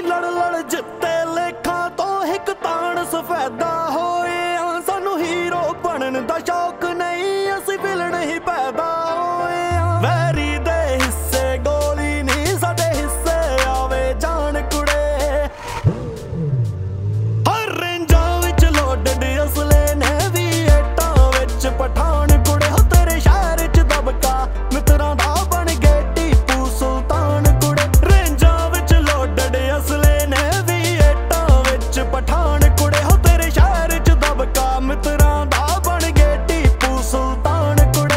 लड़ लड़ जिते लेखा तो एक तान सफेदा होए सानू हीरो बनन दा शौक नहीं असी विलन ही पैदा होए वैरी दे हिस्से गोली नहीं साडे हिस्से आवे जान कुड़े हर रेंजा विच लोडड असले ने वी एटां विच पठान कुड़े हो तेरे शहर च दबका मित्रां दा बन गए टीपू सुल्तान कुड़े रेंजा विच लोडड असले ने वी एटां विच पठान कुड़े हो तेरे शहर च दबका मित्रां दा बन गए टीपू सुल्तान कुड़े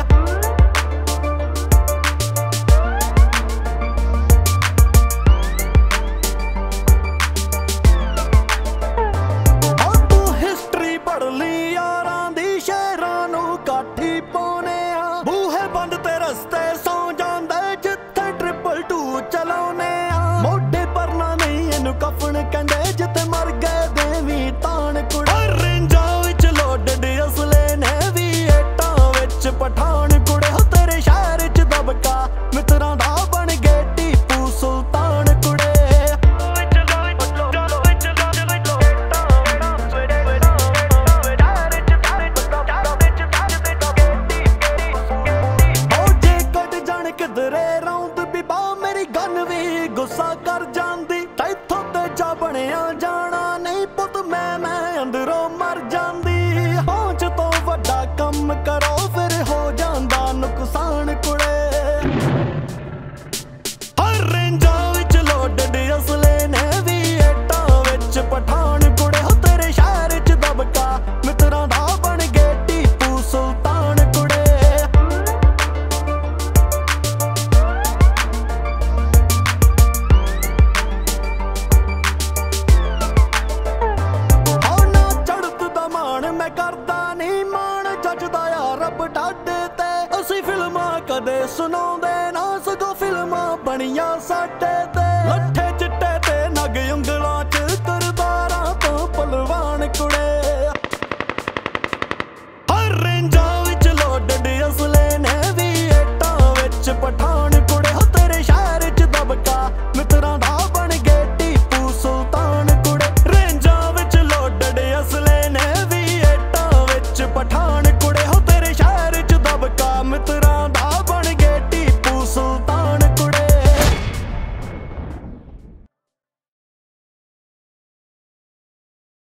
पढ़ ली यारां दी शहरां नू काठी पाउने आ बूहे बंद ते रस्ते सौ जांदे जिथे 222 चलाउने आ मोढे पर ना नहीं इनू कफन कहंदे जिथे मर गए देवी तान कुड़े रेंजा विच लोडड असले ने वी एटां विच पठान कुड़े हो तेरे शहर च दबका मित्रां दा बन गए टीपू सुल्तान कुड़े गुस्सा कर जांदी तैथों ते जा बनिया जाना नहीं पुत मैं अंदरों मर जांदी पहुंच तो वड्डा कम करो फिर हो जांदा नुकसान कुड़े हर रेंजा विच लोडड असले ने वी एटां विच पठान कुड़े हो तेरे शहर च दबका मित्रां दा बन गए टीपू सुल्तान कुड़े करदा नहीं मान जजदा यार रब डाडे ते असी फिल्मां कदे सुनाउंदे ना सगों फिल्मां बनियां साडे